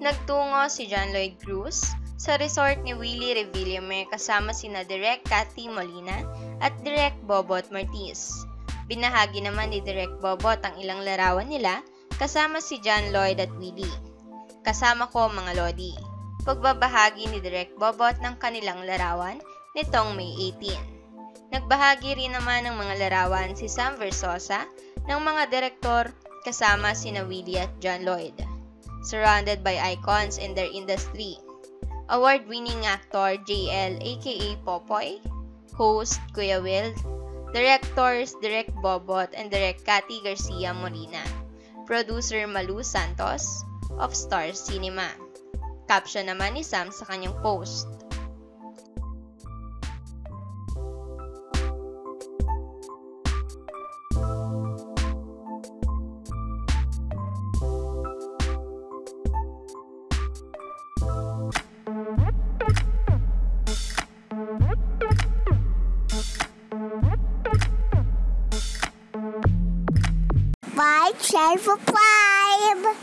Nagtungo si John Lloyd Cruz sa resort ni Willie Revillame kasama sina Direk Cathy Molina at Direk Bobot Martis. Binahagi naman ni Direk Bobot ang ilang larawan nila kasama si John Lloyd at Willie. Kasama ko mga Lodi. Pagbabahagi ni Direk Bobot ng kanilang larawan nitong May 18. Nagbahagi rin naman ng mga larawan si Sam Versosa ng mga direktor kasama sina Willie at John Lloyd. Surrounded by icons in their industry. Award-winning actor JL aka Popoy, host Kuya Will, directors Direk Bobot and Direk Cathy Garcia Molina, producer Malu Santos of Star Cinema. Caption naman ni Sam sa kanyang post. Share, subscribe!